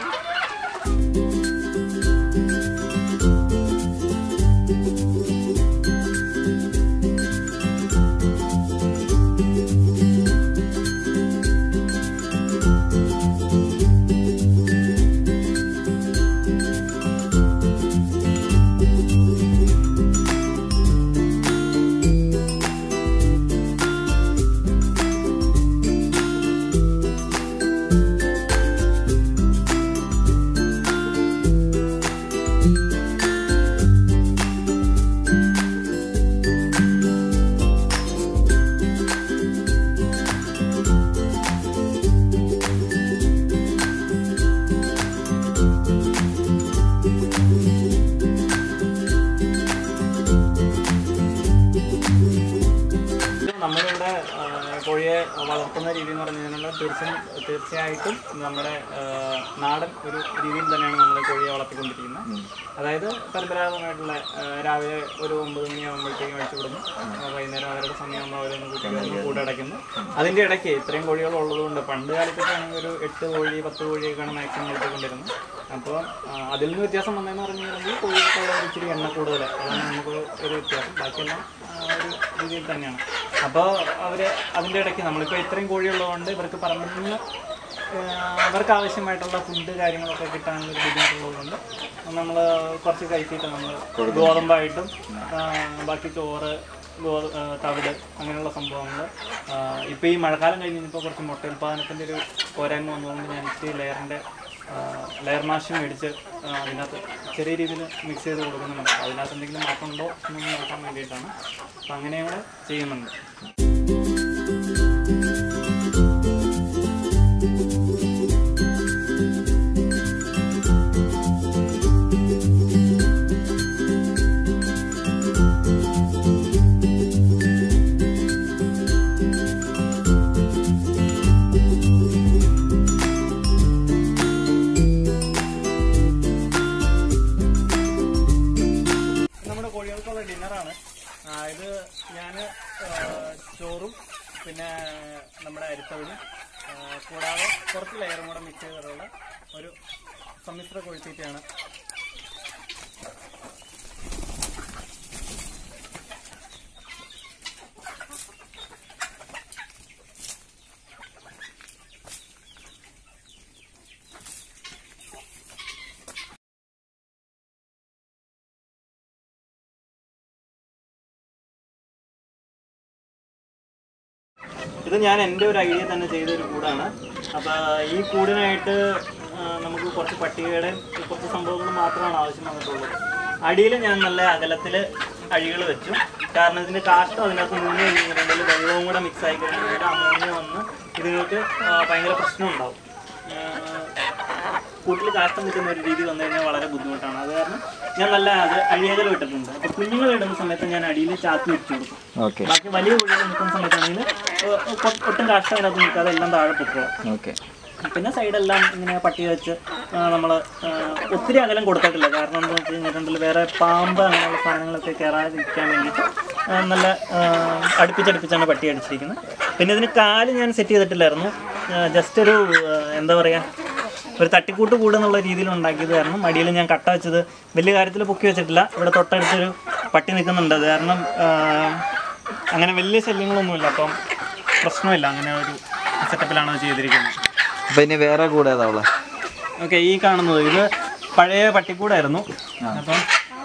രീതി എന്ന് പറഞ്ഞു കഴിഞ്ഞാൽ തീർച്ചയായും തീർച്ചയായിട്ടും നമ്മുടെ നാടൻ ഒരു രീതിയിൽ തന്നെയാണ് നമ്മൾ കോഴിയെ വളർത്തിക്കൊണ്ടിരിക്കുന്നത്. അതായത് പരമ്പരാഗതമായിട്ടുള്ള രാവിലെ ഒരു ഒമ്പത് മണിയാകുമ്പോഴത്തേക്കും അഴിച്ചു വിടുന്നു, വൈകുന്നേരം അവരുടെ സമയമാകുമ്പോൾ അവരൊന്ന് കൂട്ടി കൂടടയ്ക്കുന്നു. അതിൻ്റെ ഇടയ്ക്ക് ഇത്രയും കോഴികൾ ഉള്ളതുകൊണ്ട് പണ്ട് കാലത്തൊക്കെ ആണെങ്കിൽ ഒരു എട്ട് കോഴി പത്ത് കോഴിയൊക്കെയാണ് മാക്സിമം വളർത്തിക്കൊണ്ടിരുന്നത്. അപ്പോൾ അതിൽ നിന്ന് വ്യത്യാസം വന്നതെന്ന് പറഞ്ഞു കഴിഞ്ഞാൽ കോഴിക്കുള്ള ഒരു ഇച്ചിരി എണ്ണ കൂടുതൽ, അതാണ് നമുക്ക് ഒരു വ്യത്യാസം. ബാക്കിയെല്ലാം ഒരു രീതിയിൽ തന്നെയാണ്. അപ്പോൾ അവർ അതിൻ്റെ ഇടയ്ക്ക് നമ്മളിപ്പോൾ ഇത്രയും കോഴിയുള്ളതുകൊണ്ട് ഇവർക്ക് പറഞ്ഞ് അവർക്ക് ആവശ്യമായിട്ടുള്ള ഫുഡ് കാര്യങ്ങളൊക്കെ കിട്ടാനുള്ള ബുദ്ധിമുട്ടുള്ളതുകൊണ്ട് നമ്മൾ കുറച്ച് കഴിച്ചിട്ട് നമ്മൾ ഗോതമ്പായിട്ടും ബാക്കി ചോറ് ഗോ തവിട് അങ്ങനെയുള്ള സംഭവങ്ങൾ. ഇപ്പോൾ ഈ മഴക്കാലം കഴിഞ്ഞപ്പോൾ കുറച്ച് മുട്ട ഉൽപ്പാദനത്തിൻ്റെ ഒരു പോരായ്മ വന്നതുകൊണ്ട് ഞാൻ ഇച്ചിരി ലെയറിൻ്റെ ലെയർ മാഷ് മേടിച്ച് അതിനകത്ത് ചെറിയ രീതിയിൽ മിക്സ് ചെയ്ത് കൊടുക്കുന്നുണ്ട്. അതിനകത്ത് എന്തെങ്കിലും മാറ്റമുണ്ടോ എന്ന് നോക്കാൻ വേണ്ടിയിട്ടാണ്. അപ്പം അങ്ങനെ കൂടെ ചെയ്യുന്നുണ്ട്. ഡിന്നറാണ് ഇത്. ഞാൻ ചോറും പിന്നെ നമ്മുടെ അരിത്തവിടും കൂടാതെ കുറച്ച് ലെയറും കൂടെ മിക്സ് ചെയ്തിട്ടുള്ള ഒരു സമ്മിശ്ര കോഴിത്തീറ്റയാണ്. ഇത് ഞാൻ എൻ്റെ ഒരു ഐഡിയ തന്നെ ചെയ്തൊരു കൂടാണ്. അപ്പോൾ ഈ കൂടിനായിട്ട് നമുക്ക് കുറച്ച് പട്ടികയുടെയും കുറച്ച് സംഭവങ്ങൾ മാത്രമാണ് ആവശ്യം വന്നിട്ടുള്ളത്. അടിയിൽ ഞാൻ നല്ല അകലത്തിൽ അഴികൾ വെച്ചു. കാരണം ഇതിൻ്റെ കാഷ്ടം അതിനകത്ത് നിന്ന് കഴിഞ്ഞിട്ടുണ്ടെങ്കിൽ വെള്ളവും കൂടെ മിക്സ് ആയി കഴിഞ്ഞിട്ട് അമോണിയ വന്ന് ഇതുങ്ങൾക്ക് ഭയങ്കര പ്രശ്നം ഉണ്ടാവും. കൂട്ടിൽ കാഷ്ടം കിട്ടുന്ന ഒരു രീതി വന്നു കഴിഞ്ഞാൽ വളരെ ബുദ്ധിമുട്ടാണ്. അത് കാരണം ഞാൻ നല്ല അത് അഴിയകൽ ഇട്ടിട്ടുണ്ട്. അപ്പോൾ കുഞ്ഞുങ്ങൾ ഇടുന്ന സമയത്ത് ഞാൻ അടിയിൽ ചാത്തി വെച്ച് കൊടുക്കും. ബാക്കി വലിയ കുഴികൾ നിൽക്കുന്ന സമയത്താണെങ്കിൽ ഒട്ടും കാഷ്ടം അതിനകത്ത് നിൽക്കാതെ എല്ലാം താഴെ പൊക്കോളും. പിന്നെ സൈഡെല്ലാം ഇങ്ങനെ പട്ടി വെച്ച് നമ്മൾ ഒത്തിരി അകലം കൊടുത്തിട്ടില്ല. കാരണം എന്താ വെച്ച് കഴിഞ്ഞിട്ടുണ്ടെങ്കിൽ വേറെ പാമ്പ് അങ്ങനെയുള്ള സാധനങ്ങളൊക്കെ കയറാതിരിക്കാൻ വേണ്ടിയിട്ട് നല്ല അടുപ്പിച്ചടുപ്പിച്ചാണ് പട്ടി അടിച്ചിരിക്കുന്നത്. പിന്നെ ഇതിന് കാല് ഞാൻ സെറ്റ് ചെയ്തിട്ടില്ലായിരുന്നു. ജസ്റ്റ് ഒരു എന്താ പറയുക ഒരു തട്ടിക്കൂട്ട് കൂടുന്നുള്ള രീതിയിൽ ഉണ്ടാക്കിയത് കാരണം മടിയിൽ ഞാൻ കട്ട വെച്ചത് വലിയ കാര്യത്തിൽ പൊക്കി വെച്ചിട്ടില്ല. ഇവിടെ തൊട്ടടുത്തൊരു പട്ടി നിൽക്കുന്നുണ്ട്. അത് കാരണം അങ്ങനെ വലിയ ശല്യങ്ങളൊന്നുമില്ല. അപ്പം പ്രശ്നമില്ല. അങ്ങനെ ഒരു സെറ്റപ്പിലാണ് അത് ചെയ്തിരിക്കുന്നത്. അപ്പം ഇനി വേറെ കൂടെ ഏതാ ഉള്ളത്? ഓക്കെ, ഈ കാണുന്നത് ഇത് പഴയ പട്ടിക്കൂടായിരുന്നു. അപ്പം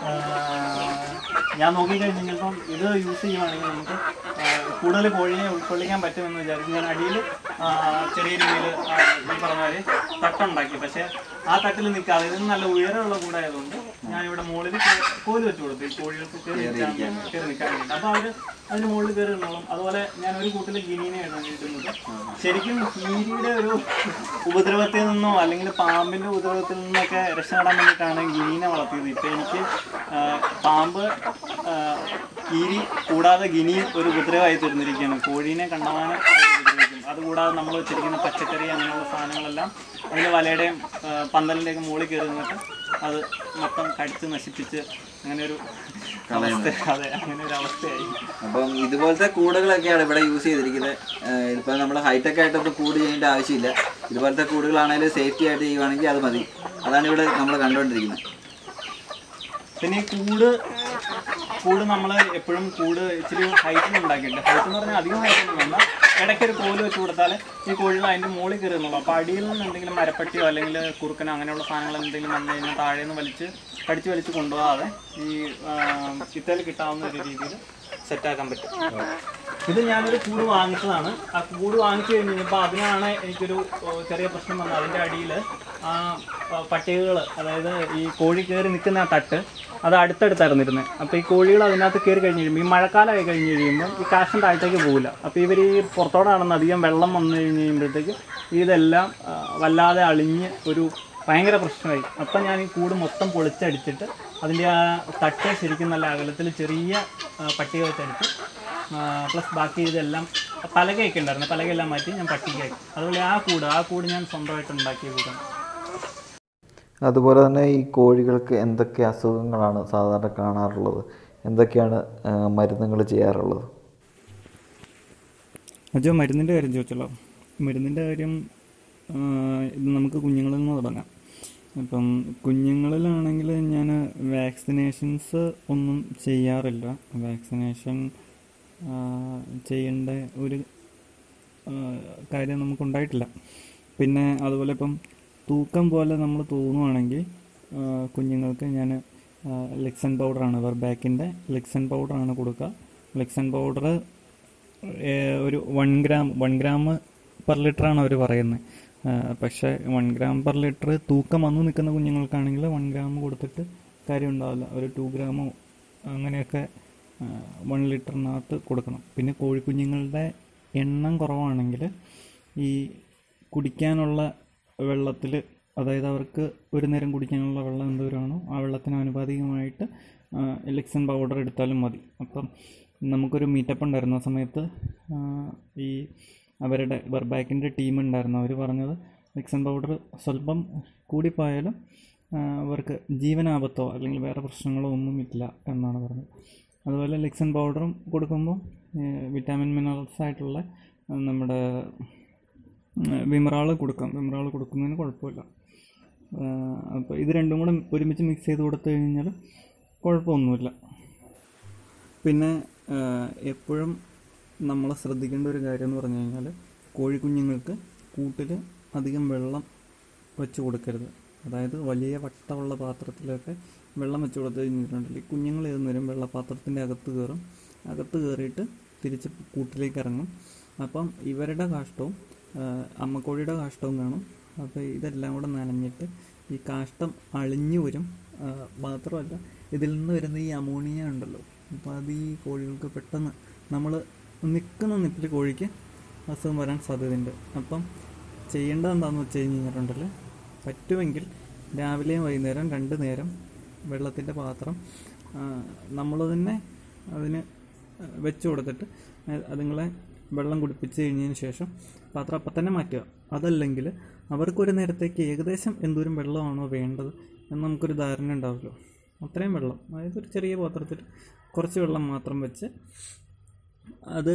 ഞാൻ നോക്കിക്കഴിഞ്ഞ് കഴിഞ്ഞപ്പം ഇത് യൂസ് ചെയ്യുവാണെങ്കിൽ നമുക്ക് കൂടുതൽ കോഴിയെ ഉൾക്കൊള്ളിക്കാൻ പറ്റുമെന്ന് വിചാരിച്ചു ഞാൻ അടിയിൽ ചെറിയ രീതിയിൽ ഈ പറഞ്ഞാൽ തട്ടുണ്ടാക്കി. പക്ഷേ ആ തട്ടിൽ നിൽക്കാതെ ഇതിന് നല്ല ഉയരമുള്ള കൂടായതുകൊണ്ട് ഞാനിവിടെ മുകളിൽ കോല് വെച്ച് കൊടുത്തു ഈ കോഴികൾക്ക് കയറി നിൽക്കാൻ കയറി നിൽക്കാൻ വേണ്ടി. അപ്പോൾ അവർ അതിന് മുകളിൽ കയറി നിന്നോളും. അതുപോലെ ഞാൻ ഒരു കൂട്ടിൽ ഗിനീനെയാണ് കിട്ടുന്നത്. ശരിക്കും കീരിയുടെ ഒരു ഉപദ്രവത്തിൽ നിന്നോ അല്ലെങ്കിൽ പാമ്പിൻ്റെ ഉപദ്രവത്തിൽ നിന്നൊക്കെ രക്ഷപ്പെടാൻ വേണ്ടിയിട്ടാണ് ഗിനീനെ വളർത്തിയത്. ഇപ്പം എനിക്ക് പാമ്പ് കീരി കൂടാതെ ഗിനി ഒരു ഉപദ്രവമായി തീർന്നിരിക്കുകയാണ്. കോഴീനെ കണ്ടമാനം ഉപദ്രവിക്കും. അതുകൂടാതെ നമ്മൾ വെച്ചിരിക്കുന്ന പച്ചക്കറി അങ്ങനെയുള്ള സാധനങ്ങളെല്ലാം അതിൻ്റെ വലയുടെയും പന്തലിൻ്റെയൊക്കെ മുകളിൽ കയറി നിന്നിട്ട് അത് മൊത്തം കടിച്ച് നശിപ്പിച്ച് അങ്ങനെ ഒരു അവസ്ഥ. അതെ, അങ്ങനെ ഒരു അവസ്ഥയായി. അപ്പം ഇതുപോലത്തെ കൂടുകളൊക്കെയാണ് ഇവിടെ യൂസ് ചെയ്തിരിക്കുന്നത്. ഇപ്പം നമ്മൾ ഹൈടെക് ആയിട്ടൊന്നും കൂട് ചെയ്യേണ്ട ആവശ്യമില്ല. ഇതുപോലത്തെ കൂടുകളാണെങ്കിലും സേഫ്റ്റി ആയിട്ട് ചെയ്യുവാണെങ്കിൽ അത് മതി. അതാണ് ഇവിടെ നമ്മൾ കണ്ടുകൊണ്ടിരിക്കുന്നത്. പിന്നെ ഈ കൂട് കൂട് നമ്മൾ എപ്പോഴും കൂട് ഇച്ചിരി ഹൈറ്റിൽ ഉണ്ടാക്കിയിട്ട്, ഹൈറ്റ് എന്ന് പറഞ്ഞാൽ അധികം ഹൈറ്റൊന്നും വേണ്ട, ഇടയ്ക്കൊരു കോല് വെച്ച് കൊടുത്താൽ ഈ കോഴികൾ അതിൻ്റെ മുകളിൽ കയറുന്നുള്ളൂ. അപ്പോൾ അടിയിൽ നിന്ന് എന്തെങ്കിലും മരപ്പട്ടിയോ അല്ലെങ്കിൽ കുറുക്കനോ അങ്ങനെയുള്ള സാധനങ്ങൾ എന്തെങ്കിലും വന്നു കഴിഞ്ഞാൽ താഴെ നിന്ന് വലിച്ച് കടിച്ച് വലിച്ച് കൊണ്ടുപോകാതെ ഈ ചിത്തയിൽ കിട്ടാവുന്ന ഒരു രീതിയിൽ സെറ്റാക്കാൻ പറ്റും. ഇത് ഞാനൊരു കൂട് വാങ്ങിച്ചതാണ്. ആ കൂട് വാങ്ങിച്ചു കഴിഞ്ഞ് കഴിഞ്ഞപ്പോൾ അതിനാണ് എനിക്കൊരു ചെറിയ പ്രശ്നം വന്നത്. അതിൻ്റെ അടിയിൽ ആ പട്ടികകൾ, അതായത് ഈ കോഴി കയറി നിൽക്കുന്ന ആ തട്ട് അത് അടുത്തടുത്തായിരുന്നിരുന്നത്. അപ്പോൾ ഈ കോഴികൾ അതിനകത്ത് കയറി കഴിഞ്ഞ് കഴിയുമ്പോൾ ഈ മഴക്കാലമായി കഴിഞ്ഞ് കഴിയുമ്പോൾ ഈ കാഷ്ടം താഴത്തേക്ക് പോകില്ല. അപ്പോൾ ഇവർ ഈ പുറത്തോടാണെന്ന് അധികം വെള്ളം വന്നു കഴിഞ്ഞ് കഴിയുമ്പോഴത്തേക്ക് ഇതെല്ലാം വല്ലാതെ അളിഞ്ഞ് ഒരു ഭയങ്കര പ്രശ്നമായി. അപ്പം ഞാൻ ഈ കൂട് മൊത്തം പൊളിച്ചടിച്ചിട്ട് അതിൻ്റെ ആ തട്ട് ശരിക്കും നല്ല അകലത്തിൽ ചെറിയ പട്ടിക വെച്ചടിച്ച് പ്ലസ് ബാക്കി ഇതെല്ലാം പലകയൊക്കെ ഉണ്ടായിരുന്നു, പലകയെല്ലാം മാറ്റി ഞാൻ പട്ടികയാക്കി. അതുപോലെ ആ കൂട് ആ കൂട് ഞാൻ സ്വന്തമായിട്ട് ഉണ്ടാക്കിയ കൂടാണ്. അതുപോലെ തന്നെ ഈ കോഴികൾക്ക് എന്തൊക്കെ അസുഖങ്ങളാണ് സാധാരണ കാണാറുള്ളത്, എന്തൊക്കെയാണ് മരുന്നുകൾ ചെയ്യാറുള്ളത്? അജോ, മരുന്നിൻ്റെ കാര്യം ചോദിച്ചല്ലോ. മരുന്നിൻ്റെ കാര്യം ഇത് നമുക്ക് കുഞ്ഞുങ്ങളിൽ നിന്ന് തുടങ്ങാം. ഇപ്പം കുഞ്ഞുങ്ങളിലാണെങ്കിൽ ഞാൻ വാക്സിനേഷൻസ് ഒന്നും ചെയ്യാറില്ല. വാക്സിനേഷൻ ചെയ്യേണ്ട ഒരു കാര്യം നമുക്കുണ്ടായിട്ടില്ല. പിന്നെ അതുപോലെ ഇപ്പം തൂക്കം പോലെ നമ്മൾ തോന്നുവാണെങ്കിൽ കുഞ്ഞുങ്ങൾക്ക് ഞാൻ ലെക്സൻ പൗഡറാണ്, വെർബാക്കിൻ്റെ ലെക്സൻ പൗഡറാണ് കൊടുക്കുക. ലെക്സൻ പൗഡർ ഒരു one gram one gram per ലിറ്ററാണ് അവർ പറയുന്നത്. പക്ഷേ വൺ ഗ്രാം പെർ ലിറ്റർ തൂക്കം വന്നു നിൽക്കുന്ന കുഞ്ഞുങ്ങൾക്കാണെങ്കിൽ വൺ ഗ്രാം കൊടുത്തിട്ട് കാര്യം ഉണ്ടാവില്ല. ഒരു ടു ഗ്രാമോ അങ്ങനെയൊക്കെ വൺ ലിറ്ററിനകത്ത് കൊടുക്കണം. പിന്നെ കോഴിക്കുഞ്ഞുങ്ങളുടെ എണ്ണം കുറവാണെങ്കിൽ ഈ കുടിക്കാനുള്ള വെള്ളത്തിൽ, അതായത് അവർക്ക് ഒരു നേരം കുടിക്കാനുള്ള വെള്ളം എന്തോരമാണോ ആ വെള്ളത്തിന് ആനുപാതികമായിട്ട് ലെക്സൻ പൗഡർ എടുത്താലും മതി. അപ്പം നമുക്കൊരു മീറ്റപ്പ് ഉണ്ടായിരുന്ന സമയത്ത് ഈ അവരുടെ വെർബാക്കിൻ്റെ ടീം ഉണ്ടായിരുന്നു. അവർ പറഞ്ഞത് ലെക്സൻ പൗഡർ സ്വല്പം കൂടിപ്പോയാലും അവർക്ക് ജീവനാപത്തോ അല്ലെങ്കിൽ വേറെ പ്രശ്നങ്ങളോ ഒന്നും ഇല്ല എന്നാണ് പറഞ്ഞത്. അതുപോലെ ലെക്സൻ പൗഡറും കൊടുക്കുമ്പോൾ വിറ്റാമിൻ മിനറൽസ് ആയിട്ടുള്ള നമ്മുടെ വിമറാൾ കൊടുക്കാം. വിമറാൾ കൊടുക്കുന്നതിന് കുഴപ്പമില്ല. അപ്പോൾ ഇത് രണ്ടും കൂടെ ഒരുമിച്ച് മിക്സ് ചെയ്ത് കൊടുത്തു കഴിഞ്ഞാൽ കുഴപ്പമൊന്നുമില്ല. പിന്നെ എപ്പോഴും നമ്മൾ ശ്രദ്ധിക്കേണ്ട ഒരു കാര്യം എന്ന് പറഞ്ഞു കഴിഞ്ഞാൽ കോഴിക്കുഞ്ഞുങ്ങൾക്ക് കൂട്ടിൽ അധികം വെള്ളം വെച്ച് കൊടുക്കരുത്. അതായത് വലിയ വട്ടമുള്ള പാത്രത്തിലൊക്കെ വെള്ളം വെച്ച് കൊടുത്തു കഴിഞ്ഞിട്ടുണ്ടെങ്കിൽ കുഞ്ഞുങ്ങൾ ഏത് നേരം വെള്ളപ്പാത്രത്തിൻ്റെ അകത്ത് കയറും. അകത്ത് കയറിയിട്ട് തിരിച്ച് കൂട്ടിലേക്ക് ഇറങ്ങും. അപ്പം ഇവരുടെ കാഷ്ടവും അമ്മക്കോഴിയുടെ കാഷ്ടവും കാണും. അപ്പോൾ ഇതെല്ലാം കൂടെ നനഞ്ഞിട്ട് ഈ കാഷ്ടം അളിഞ്ഞു വരും. മാത്രമല്ല ഇതിൽ നിന്ന് വരുന്ന ഈ അമോണിയ ഉണ്ടല്ലോ, അപ്പോൾ അത് ഈ കോഴികൾക്ക് പെട്ടെന്ന് നമ്മൾ നിൽക്കുന്ന നിപ്പിൽ കോഴിക്ക് അസുഖം വരാൻ സാധ്യതയുണ്ട്. അപ്പം ചെയ്യേണ്ടത് എന്താണെന്ന് വെച്ച് കഴിഞ്ഞിട്ടുണ്ടല്ലോ, പറ്റുമെങ്കിൽ രാവിലെയും വൈകുന്നേരം രണ്ട് നേരം വെള്ളത്തിൻ്റെ പാത്രം നമ്മൾ തന്നെ അതിന് വെച്ച് കൊടുത്തിട്ട് അതുങ്ങളെ വെള്ളം കുടിപ്പിച്ച് കഴിഞ്ഞതിന് ശേഷം പാത്രം അപ്പം തന്നെ മാറ്റുക. അതല്ലെങ്കിൽ അവർക്കൊരു നേരത്തേക്ക് ഏകദേശം എന്തോരം വെള്ളമാണോ വേണ്ടത് എന്ന് നമുക്കൊരു ധാരണ ഉണ്ടാവുമല്ലോ, അത്രയും വെള്ളം, അതായത് ഒരു ചെറിയ പാത്രത്തിൽ കുറച്ച് വെള്ളം മാത്രം വെച്ച് അത്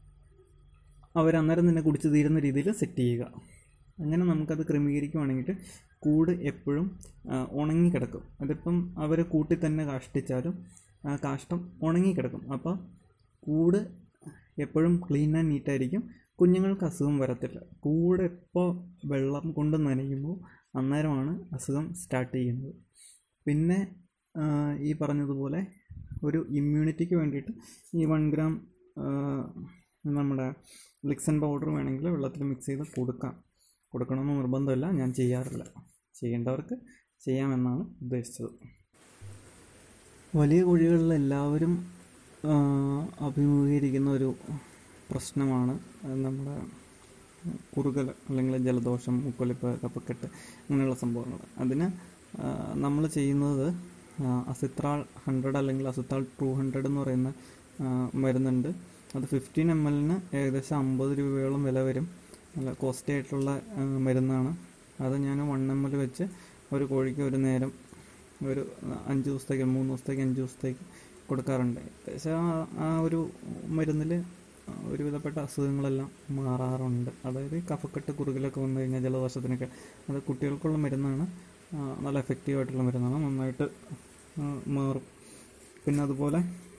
അവരന്നേരം തന്നെ കുടിച്ച് തീരുന്ന രീതിയിൽ സെറ്റ് ചെയ്യുക. അങ്ങനെ നമുക്കത് ക്രമീകരിക്കുവാണെങ്കിൽ കൂട് എപ്പോഴും ഉണങ്ങിക്കിടക്കും. അതിപ്പം അവർ കൂട്ടിൽ തന്നെ കാഷ്ടിച്ചാലും ആ കാഷ്ടം ഉണങ്ങിക്കിടക്കും. അപ്പോൾ കൂട് എപ്പോഴും ക്ലീൻ ആൻഡ് നീറ്റായിരിക്കും. കുഞ്ഞുങ്ങൾക്ക് അസുഖം വരത്തില്ല. കൂട് എപ്പോൾ വെള്ളം കൊണ്ട് നനയുമ്പോൾ അന്നേരമാണ് അസുഖം സ്റ്റാർട്ട് ചെയ്യുന്നത്. പിന്നെ ഈ പറഞ്ഞതുപോലെ ഒരു ഇമ്മ്യൂണിറ്റിക്ക് വേണ്ടിയിട്ട് ഈ വൺ ഗ്രാം നമ്മുടെ ലെക്സൻ പൗഡർ വേണമെങ്കിൽ വെള്ളത്തിൽ മിക്സ് ചെയ്ത് കൊടുക്കാം. കൊടുക്കണമെന്ന് നിർബന്ധമില്ല, ഞാൻ ചെയ്യാറില്ല. ചെയ്യേണ്ടവർക്ക് ചെയ്യാമെന്നാണ് ഉദ്ദേശിച്ചത്. വലിയ കോഴികളിൽ എല്ലാവരും അഭിമുഖീകരിക്കുന്ന ഒരു പ്രശ്നമാണ് നമ്മുടെ കുറുകൽ അല്ലെങ്കിൽ ജലദോഷം, മുക്കൊലിപ്പ്, കഫക്കെട്ട് അങ്ങനെയുള്ള സംഭവങ്ങൾ. അതിന് നമ്മൾ ചെയ്യുന്നത് അസിത്രാൾ ഹൺഡ്രഡ് അല്ലെങ്കിൽ അസിത്രാൾ ടു ഹൺഡ്രഡ് എന്ന് പറയുന്ന മരുന്നുണ്ട്. അത് ഫിഫ്റ്റീൻ എം എല്ലിന് ഏകദേശം അമ്പത് രൂപയോളം വില വരും. നല്ല കോസ്റ്റ്ലി ആയിട്ടുള്ള മരുന്നാണ്. അത് ഞാൻ വൺ എം എൽ വെച്ച് ഒരു കോഴിക്ക് ഒരു നേരം ഒരു അഞ്ച് ദിവസത്തേക്ക് മൂന്ന് ദിവസത്തേക്ക് അഞ്ച് ദിവസത്തേക്ക് കൊടുക്കാറുണ്ട്. ഏകദേശം ആ ഒരു മരുന്നിൽ ഒരുവിധപ്പെട്ട അസുഖങ്ങളെല്ലാം മാറാറുണ്ട്. അതായത് കഫക്കെട്ട്, കുറുകലൊക്കെ വന്നു കഴിഞ്ഞാൽ ജലദോഷത്തിനൊക്കെ അത് കുട്ടികൾക്കുള്ള മരുന്നാണ്. നല്ല എഫക്റ്റീവായിട്ടുള്ള മരുന്നാണ്, നന്നായിട്ട് മാറും. പിന്നെ അതുപോലെ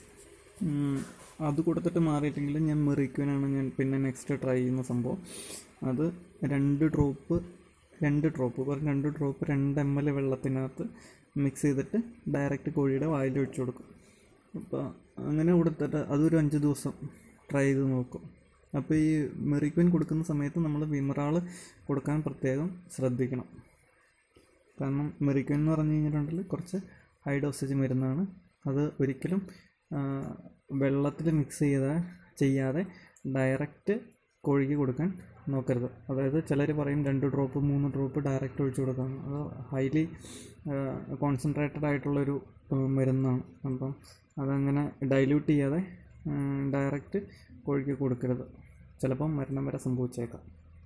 അത് കൊടുത്തിട്ട് മാറിയിട്ടെങ്കിൽ ഞാൻ മെറിക്വിനാണ് ഞാൻ പിന്നെ നെക്സ്റ്റ് ട്രൈ ചെയ്യുന്ന സംഭവം. അത് രണ്ട് ഡ്രോപ്പ് രണ്ട് ഡ്രോപ്പ് വെറും രണ്ട് ഡ്രോപ്പ് രണ്ട് എം എൽ വെള്ളത്തിനകത്ത് മിക്സ് ചെയ്തിട്ട് ഡയറക്റ്റ് കോഴിയുടെ വായിൽ ഒഴിച്ചു കൊടുക്കും. അപ്പോൾ അങ്ങനെ കൊടുത്തിട്ട് അതൊരു അഞ്ച് ദിവസം ട്രൈ ചെയ്ത് നോക്കും. അപ്പോൾ ഈ മെറിക്വിൻ കൊടുക്കുന്ന സമയത്ത് നമ്മൾ വിമറാൾ കൊടുക്കാൻ പ്രത്യേകം ശ്രദ്ധിക്കണം. കാരണം മെറിക്വിൻ എന്ന് പറഞ്ഞു കഴിഞ്ഞിട്ടുണ്ടെങ്കിൽ കുറച്ച് ഹൈ ഡോസേജ് മരുന്നാണ്. അത് ഒരിക്കലും വെള്ളത്തിൽ മിക്സ് ചെയ്താൽ ചെയ്യാതെ ഡയറക്റ്റ് കോഴിക്ക് കൊടുക്കാൻ നോക്കരുത്. അതായത് ചിലർ പറയും രണ്ട് ഡ്രോപ്പ് മൂന്ന് ഡ്രോപ്പ് ഡയറക്റ്റ് ഒഴിച്ചു കൊടുക്കാം. അത് ഹൈലി കോൺസെൻട്രേറ്റഡ് ആയിട്ടുള്ളൊരു മരുന്നാണ്. അപ്പം അതങ്ങനെ ഡൈല്യൂട്ട് ചെയ്യാതെ ഡയറക്റ്റ് കോഴിക്ക് കൊടുക്കരുത്. ചിലപ്പം മരണം വരെ സംഭവിച്ചേക്കാം.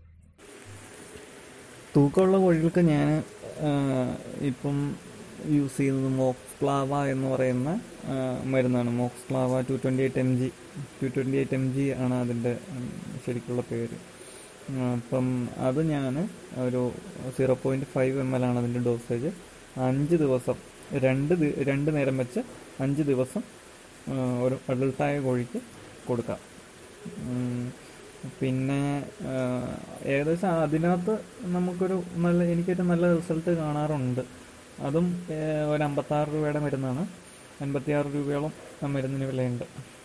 തൂക്കമുള്ള കോഴികൾക്ക് ഞാൻ ഇപ്പം യൂസ് ചെയ്യുന്നത് മോക്സ്ക്ലാവ എന്ന് പറയുന്ന മരുന്നാണ്. Moxclav two twenty eight M G two twenty eight M G ആണ് അതിൻ്റെ ശരിക്കുള്ള പേര്. അപ്പം അത് ഞാൻ ഒരു zero point five M L ആണ് അതിൻ്റെ ഡോസേജ്. അഞ്ച് ദിവസം രണ്ട് രണ്ട് നേരം വെച്ച് അഞ്ച് ദിവസം ഒരു അഡൾട്ടായ കോഴിക്ക് കൊടുക്കാം. പിന്നെ ഏകദേശം അതിനകത്ത് നമുക്കൊരു നല്ല എനിക്കൊരു നല്ല റിസൾട്ട് കാണാറുണ്ട്. അതും ഒരു അമ്പത്താറ് രൂപയുടെ മരുന്നാണ്. അൻപത്തിയാറ് രൂപയോളം ആ മരുന്നിന് വിലയുണ്ട്.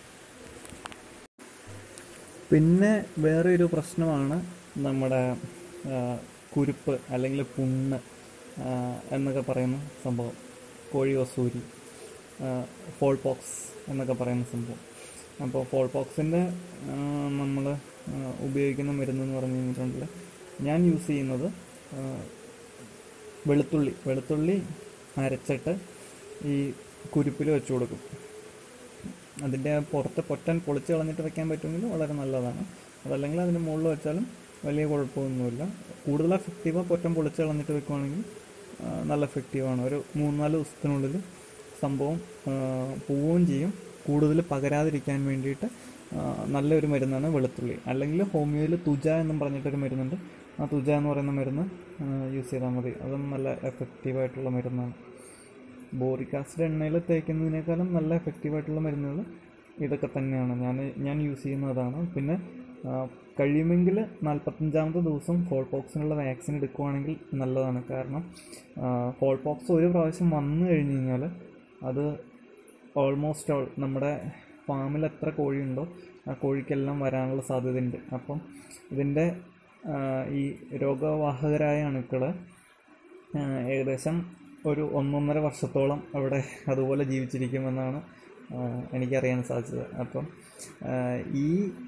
പിന്നെ വേറെ ഒരു പ്രശ്നമാണ് നമ്മുടെ കുരുപ്പ് അല്ലെങ്കിൽ പുണ്ണ് എന്നൊക്കെ പറയുന്ന സംഭവം, കോഴി വസൂരി, ഫോൾ പോക്സ് എന്നൊക്കെ പറയുന്ന സംഭവം. അപ്പോൾ ഫോൾ പോക്സിൻ്റെ നമ്മൾ ഉപയോഗിക്കുന്ന മരുന്നെന്ന് പറഞ്ഞു കഴിഞ്ഞിട്ടുണ്ടെങ്കിൽ ഞാൻ യൂസ് ചെയ്യുന്നത് വെളുത്തുള്ളി വെളുത്തുള്ളി അരച്ചിട്ട് ഈ കുരുപ്പിൽ വെച്ച് കൊടുക്കും. അതിൻ്റെ പുറത്ത് പൊട്ടൻ പൊളിച്ച് കളഞ്ഞിട്ട് വെക്കാൻ പറ്റുമെങ്കിൽ വളരെ നല്ലതാണ്. അതല്ലെങ്കിൽ അതിന് മുകളിൽ വെച്ചാലും വലിയ കുഴപ്പമൊന്നുമില്ല. കൂടുതൽ എഫക്റ്റീവാണ് പൊട്ടൻ പൊളിച്ച് കളഞ്ഞിട്ട് വെക്കുവാണെങ്കിൽ നല്ല എഫക്റ്റീവാണ്. ഒരു മൂന്നാല് ദിവസത്തിനുള്ളിൽ സംഭവം പോവുകയും ചെയ്യും. കൂടുതൽ പകരാതിരിക്കാൻ വേണ്ടിയിട്ട് നല്ലൊരു മരുന്നാണ് വെളുത്തുള്ളി. അല്ലെങ്കിൽ ഹോമിയോയിൽ തുജ എന്നും പറഞ്ഞിട്ടൊരു മരുന്നുണ്ട്. ആ തുജ എന്ന് പറയുന്ന മരുന്ന് യൂസ് ചെയ്താൽ മതി. അതും നല്ല എഫക്റ്റീവായിട്ടുള്ള മരുന്നാണ്. ബോറിക് ആസിഡ് എണ്ണയിൽ തേക്കുന്നതിനേക്കാളും നല്ല എഫക്റ്റീവായിട്ടുള്ള മരുന്നുകൾ ഇതൊക്കെ തന്നെയാണ്. ഞാൻ ഞാൻ യൂസ് ചെയ്യുന്നതാണ്. പിന്നെ കഴിയുമെങ്കിൽ നാൽപ്പത്തഞ്ചാമത്തെ ദിവസം ഫോൾ പോക്സിനുള്ള വാക്സിൻ എടുക്കുവാണെങ്കിൽ നല്ലതാണ്. കാരണം ഫോൾ പോക്സ് ഒരു പ്രാവശ്യം വന്നു കഴിഞ്ഞ് കഴിഞ്ഞാൽ അത് ഓൾമോസ്റ്റ് ഓൾ നമ്മുടെ ഫാമിൽ എത്ര കോഴിയുണ്ടോ ആ കോഴിക്കെല്ലാം വരാനുള്ള സാധ്യതയുണ്ട്. അപ്പം ഇതിൻ്റെ ഈ രോഗവാഹകരായ അണുക്കൾ ഏകദേശം ഒരു ഒന്നൊന്നര വർഷത്തോളം അവിടെ അതുപോലെ ജീവിച്ചിരിക്കുമെന്നാണ് എനിക്കറിയാൻ സാധിച്ചത്. അപ്പം ഈ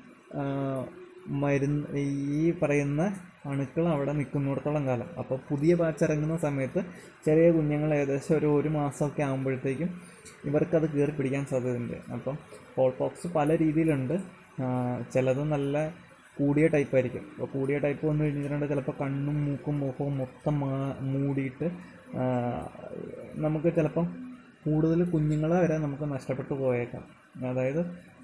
മരുന്ന് ഈ പറയുന്ന അണുക്കൾ അവിടെ നിൽക്കുന്നിടത്തോളം കാലം, അപ്പോൾ പുതിയ ബാച്ച് ഇറങ്ങുന്ന സമയത്ത് ചെറിയ കുഞ്ഞുങ്ങൾ ഏകദേശം ഒരു ഒരു മാസമൊക്കെ ആകുമ്പോഴത്തേക്കും ഇവർക്കത് കയറി പിടിക്കാൻ സാധ്യതയുണ്ട്. അപ്പം ഫോൾ പോക്സ് പല രീതിയിലുണ്ട്. ചിലത് നല്ല കൂടിയ ടൈപ്പായിരിക്കും. അപ്പോൾ കൂടിയ ടൈപ്പ് വന്നു കഴിഞ്ഞിട്ടുണ്ടെങ്കിൽ ചിലപ്പോൾ കണ്ണും മൂക്കും മുഖവും മൊത്തം മൂടിയിട്ട് നമുക്ക് ചിലപ്പം കൂടുതൽ കുഞ്ഞുങ്ങളെ വരെ നമുക്ക് നഷ്ടപ്പെട്ടു പോയേക്കാം. അതായത്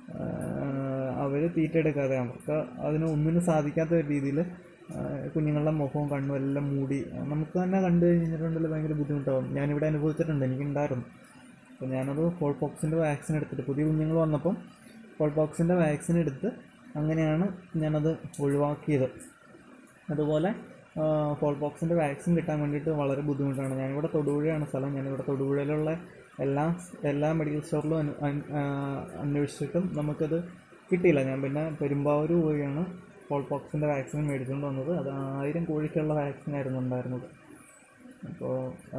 അവർ തീറ്റ എടുക്കാതെ അവർക്ക് അതിന് ഒന്നിനും സാധിക്കാത്ത രീതിയിൽ കുഞ്ഞുങ്ങളുടെ മുഖവും കണ്ണും എല്ലാം മൂടി നമുക്ക് തന്നെ കണ്ടു കഴിഞ്ഞിട്ടുണ്ടെങ്കിൽ ഭയങ്കര ബുദ്ധിമുട്ടാകും. ഞാനിവിടെ അനുഭവിച്ചിട്ടുണ്ട്, എനിക്കുണ്ടായിരുന്നു. അപ്പോൾ ഞാനത് ഫോൾ പോക്സിൻ്റെ വാക്സിൻ എടുത്തിട്ട് പുതിയ കുഞ്ഞുങ്ങൾ വന്നപ്പം ഫോൾ പോക്സിൻ്റെ വാക്സിൻ എടുത്ത് അങ്ങനെയാണ് ഞാനത് ഒഴിവാക്കിയത്. അതുപോലെ ഫോൾ പോക്സിൻ്റെ വാക്സിൻ കിട്ടാൻ വേണ്ടിയിട്ട് വളരെ ബുദ്ധിമുട്ടാണ്. ഞാനിവിടെ തൊടുപുഴയാണ് സ്ഥലം. ഞാനിവിടെ തൊടുപുഴയിലുള്ള എല്ലാ എല്ലാ മെഡിക്കൽ സ്റ്റോറിലും അന്വേഷിച്ചിട്ടും നമുക്കത് കിട്ടിയില്ല. ഞാൻ പിന്നെ പെരുമ്പാവൂർ പോയാണ് ഫോൾ പോക്സിൻ്റെ വാക്സിൻ മേടിച്ചുകൊണ്ട് വന്നത്. അത് ആയിരം കോഴിക്കുള്ള വാക്സിനായിരുന്നു ഉണ്ടായിരുന്നത്. അപ്പോൾ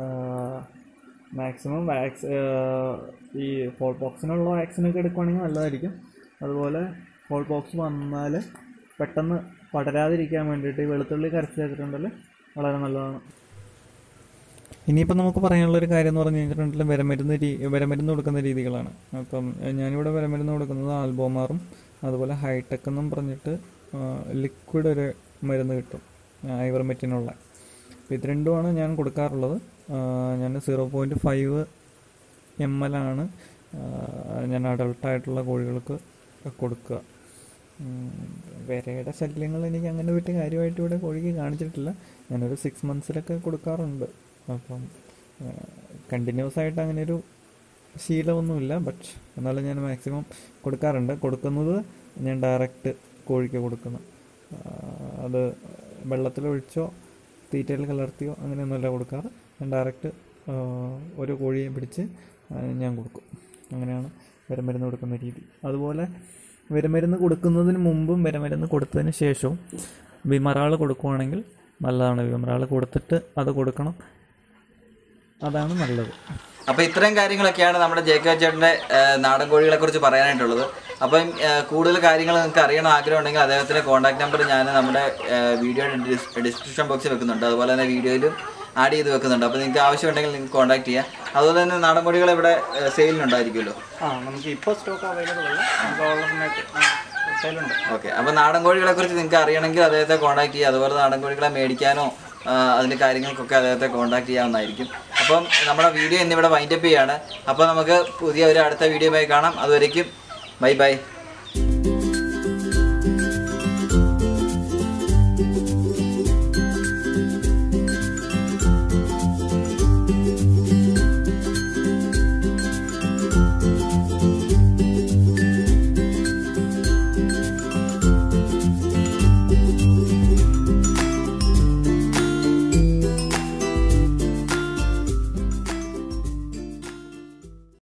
മാക്സിമം വാക്സ് ഈ ഫോൾ പോക്സിനുള്ള വാക്സിനൊക്കെ എടുക്കുകയാണെങ്കിൽ നല്ലതായിരിക്കും. അതുപോലെ ഫോൾ പോക്സ് വന്നാൽ പെട്ടെന്ന് പടരാതിരിക്കാൻ വേണ്ടിയിട്ട് ഈ വെളുത്തുള്ളി കരച്ച് വെച്ചിട്ടുണ്ടെങ്കിൽ വളരെ നല്ലതാണ്. ഇനിയിപ്പം നമുക്ക് പറയാനുള്ളൊരു കാര്യം എന്ന് പറഞ്ഞു കഴിഞ്ഞിട്ടുണ്ടെങ്കിൽ വിരമരുന്ന് രീ വിരമരുന്ന് കൊടുക്കുന്ന രീതികളാണ്. അപ്പം ഞാനിവിടെ വിരമരുന്ന് കൊടുക്കുന്നത് ആൽബോമാറും അതുപോലെ ഹൈടെക് എന്നും പറഞ്ഞിട്ട് ലിക്വിഡ് ഒരു മരുന്ന് കിട്ടും, ഐവർമെറ്റിനുള്ള. അപ്പോൾ ഇത് രണ്ടുമാണ് ഞാൻ കൊടുക്കാറുള്ളത്. ഞാൻ zero point five M L ആണ് ഞാൻ അഡൾട്ടായിട്ടുള്ള കോഴികൾക്ക് കൊടുക്കുക. വിരയുടെ ശല്യങ്ങൾ എനിക്ക് അങ്ങനെ പറ്റിയ കാര്യമായിട്ട് ഇവിടെ കോഴിക്ക് കാണിച്ചിട്ടില്ല. ഞാനൊരു സിക്സ് മന്ത്സിലൊക്കെ കൊടുക്കാറുണ്ട്. അപ്പം കണ്ടിന്യൂസ് ആയിട്ട് അങ്ങനെ ഒരു ശീലമൊന്നുമില്ല, ബട്ട് എന്നാലും ഞാൻ മാക്സിമം കൊടുക്കാറുണ്ട്. കൊടുക്കുന്നത് ഞാൻ ഡയറക്റ്റ് കോഴിക്ക് കൊടുക്കുന്നു. അത് വെള്ളത്തിലൊഴിച്ചോ തീറ്റയിൽ കലർത്തിയോ അങ്ങനെയൊന്നുമല്ല കൊടുക്കാറ്. ഞാൻ ഡയറക്റ്റ് ഒരു കോഴിയെ പിടിച്ച് ഞാൻ കൊടുക്കും. അങ്ങനെയാണ് വിരമരുന്ന് കൊടുക്കുന്ന രീതി. അതുപോലെ വിരമരുന്ന് കൊടുക്കുന്നതിന് മുമ്പും വിരമരുന്ന് കൊടുത്തതിന് ശേഷവും വിമറാൾ കൊടുക്കുകയാണെങ്കിൽ നല്ലതാണ്. വിമറാൾ കൊടുത്തിട്ട് അത് കൊടുക്കണം, അതാണ് നല്ലത്. അപ്പോൾ ഇത്രയും കാര്യങ്ങളൊക്കെയാണ് നമ്മുടെ ജേക്കബ് ചേട്ടൻ്റെ നാടൻ കോഴികളെ കുറിച്ച് പറയാനായിട്ടുള്ളത്. അപ്പം കൂടുതൽ കാര്യങ്ങൾ നിങ്ങൾക്ക് അറിയണം ആഗ്രഹം ഉണ്ടെങ്കിൽ അദ്ദേഹത്തിൻ്റെ കോൺടാക്ട് നമ്പർ ഞാൻ നമ്മുടെ വീഡിയോയുടെ ഡിസ്ക്രിപ്ഷൻ ബോക്സിൽ വെക്കുന്നുണ്ട്. അതുപോലെ തന്നെ വീഡിയോയിലും ആഡ് ചെയ്ത് വെക്കുന്നുണ്ട്. അപ്പോൾ നിങ്ങൾക്ക് ആവശ്യമുണ്ടെങ്കിൽ നിങ്ങൾക്ക് കോൺടാക്ട് ചെയ്യാം. അതുപോലെ തന്നെ നാടൻ കോഴികൾ ഇവിടെ സെയിലിനുണ്ടായിരിക്കുമല്ലോ? ആ നമുക്ക് ഇപ്പോൾ സ്റ്റോക്ക് അവൈലബിൾ അല്ല, സെയിലുണ്ട്. ഓക്കെ, അപ്പോൾ നാടൻ കോഴികളെ കുറിച്ച് നിങ്ങൾക്ക് അറിയണമെങ്കിൽ അദ്ദേഹത്തെ കോൺടാക്ട് ചെയ്യുക. അതുപോലെ നാടൻ കോഴികളെ മേടിക്കാനോ അതിൻ്റെ കാര്യങ്ങൾക്കൊക്കെ അദ്ദേഹത്തെ കോൺടാക്ട് ചെയ്യാവുന്നതായിരിക്കും. അപ്പം നമ്മുടെ വീഡിയോ ഇന്നിവിടെ വൈൻഡപ്പ് ചെയ്യാണ്. അപ്പോൾ നമുക്ക് പുതിയ ഒരു അടുത്ത വീഡിയോ ആയി കാണാം. അതുവരേക്കും ബൈ ബൈ.